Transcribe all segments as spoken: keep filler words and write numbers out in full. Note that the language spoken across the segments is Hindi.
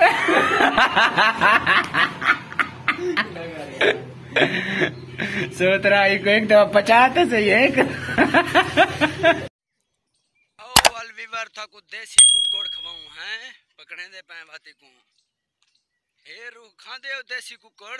सोतरा को एक दफा पचाते सही एक वीवर था को देसी कुकड़ खवाऊं हैं पकड़े दे पाए बाती को हे रू खा दे देसी कुकड़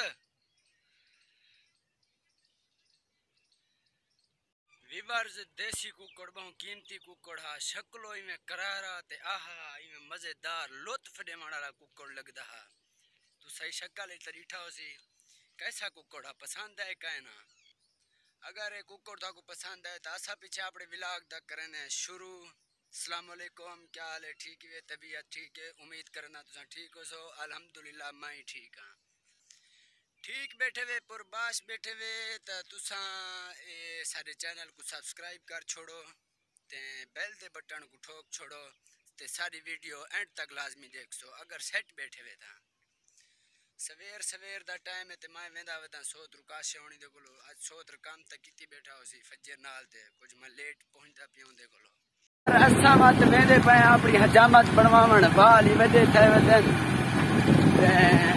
वीवर देसी कुकड़ बहु कीमती कुकड़ हा शक्लो इमे करारा ते आहा इमे मजेदार लुत्फ दे वाला कुकड़ लगदा हा तू सही शक्ल इते ॾिठा होसी कैसा कुकड़ पसंद है कहना अगर ये कुकड़ था को पसंद है तो असा पीछे अपने व्लॉग तक करने शुरू। अस्सलाम वालेकुम, क्या हाल है? ठीक है, तबीयत ठीक है? उम्मीद करना तुसा ठीक हो सो। अल्हम्दुलिल्लाह मैं ठीक हाँ। ठीक बैठे हुए पुरबाश बैठे हुए तो तुसा ए सारे चैनल को सब्सक्राइब कर छोड़ो ते बेल दे बटन को ठोक छोड़ो ते सारी वीडियो एंड तक लाजमी देख सो। अगर सेट बैठे हुए था सवेर सवेर दा टाइम है ते मैं वेंदा वदा सोत रुकाशे होनी दे कोलो आज सोत काम तक किती बैठा होसी फजर नाल ते कुछ मैं लेट पहुंचदा पियो दे कोलो असा मत वेंदे पे अपनी हजामत बनवावण बाल ही वदे थे वदन ते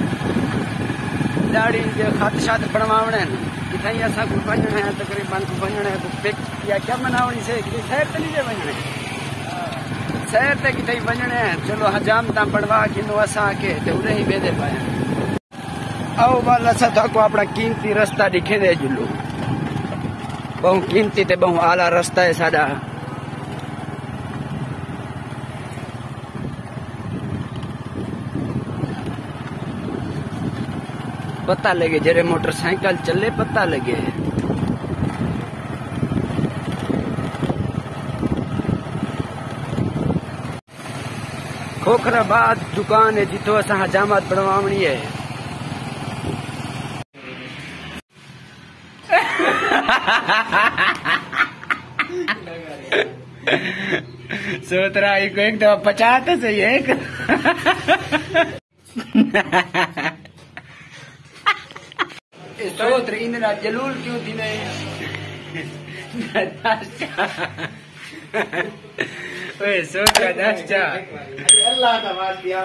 दाढ़ी जे खत शत बनवावणे किथई असा को वणण है तकरीबन को वणण है को पिक या क्या मनावणी से कि शहर तली जे वणण शहर ते किथई वणण है चलो हजामत बनवा किनो असा के ते उरे ही वेंदे पे आओ वाला सा को अपना कीमती रास्ता दिखे दे जुलू बहु कीमती ते बहु आला रास्ता है साडा पता लगे जरे मोटरसाइकिल चले पता लगे खोखराबाद दुकान है जितो असा हजामत बनवावणी है सोतरा को एक दफा पचाते सही एक सोत्र इंदिरा जलूल क्यों थी नहीं ओए सोतरा दस्ता अल्लाह का बात दिया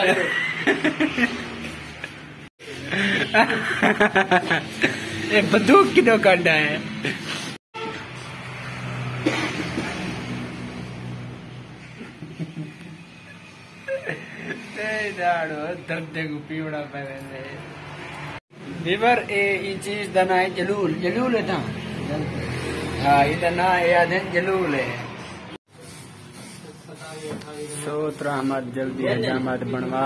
ये बंदूक किधर काटा है दर्द को पीवड़ा पे वीवर ए ई चीज दा ना है जलूल जलूल है था हाँ ये ना है आधन जलूल है सोतरा हमार जल्दी हजामत बनवा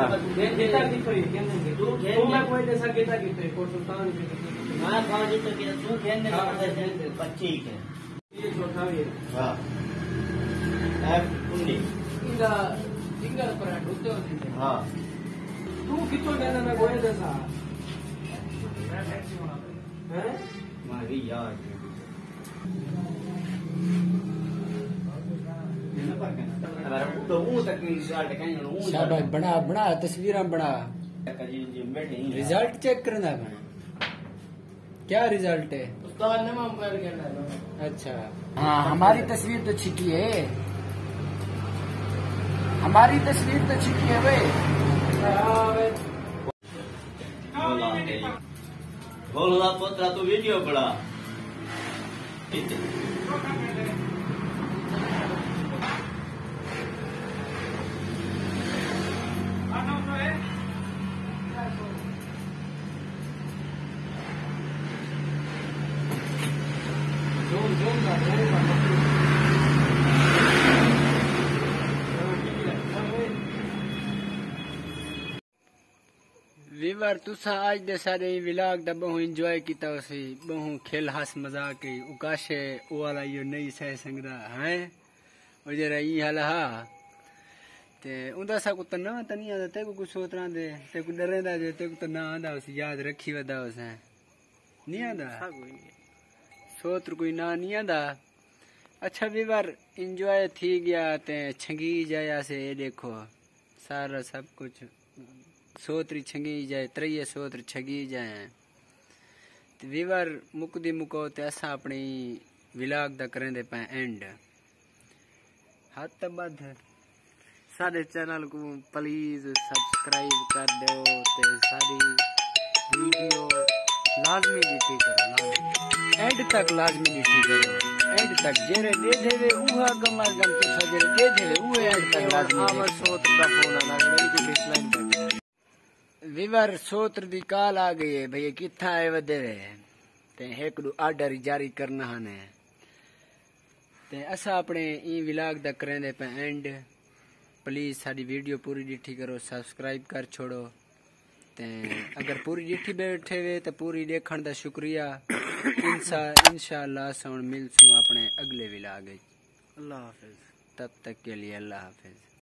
हाँ तू कितो देना मैं गोए जैसा हैं मारी यार तो वो तक रिजल्ट कहीं नो शाबाश बड़ा बड़ा तस्वीरां बड़ा रिजल्ट चेक करना है क्या रिजल्ट है उस्ताद ने माम कर के अच्छा हाँ हमारी तस्वीर तो छिटी है हमारी तस्वीर तो छिटी है भाई बोला पोतरा तो वीडियो बड़ा जोन जोन का जोन का वीवर तुसा आज दे सारे व्लॉग दा बहु एंजॉय कीता सी बहु खेल हंस मजाक की उकाशे ओ वाला यो नई सह संगदा है ओ जरा ई हाल हा ते उंदा सा को तना तनिया ते को कुछ सोतरा दे ते को डरेंदा जे ते को तना आंदा उस याद रखी वदा उस नहीं आंदा सोत्र कोई ना नहीं आंदा अच्छा वीवर एंजॉय थी गया ते छंगी जाया से देखो सारा सब कुछ सोत्री छंगी जाए त्रैये सोत्र छगी जाए तो वीवर मुकदी मुको ते असा अपनी व्लॉग दा करें दे पे एंड हाथ बद साडे चैनल को प्लीज सब्सक्राइब कर दो ते साडी वीडियो लाजमी डिटी करो, लाजमी एंड तक लाजमी डिटी करो, एंड तक जेरे दे देवे उहा गमा गम तो सजर दे देवे उहे एंड तक लाजमी आवाज सोत का फोन आ मेरी को डिस्लाइन कर विवर सोत्र दी कॉल आ गई है भैया किथा है वदेवे ते एक दो ऑर्डर जारी करना हने ते असा अपने ई व्लॉग दा करेंदे पे एंड प्लीज साडी वीडियो पूरी डिठी करो, सब्सक्राइब कर छोड़ो ते अगर पूरी डिठी बैठे वे तो पूरी देखण दा शुक्रिया। इंशा इंशाअल्लाह सौन मिलसूं अपने अगले व्लॉग। अल्लाह हाफिज, तब तक के लिए अल्लाह हाफिज।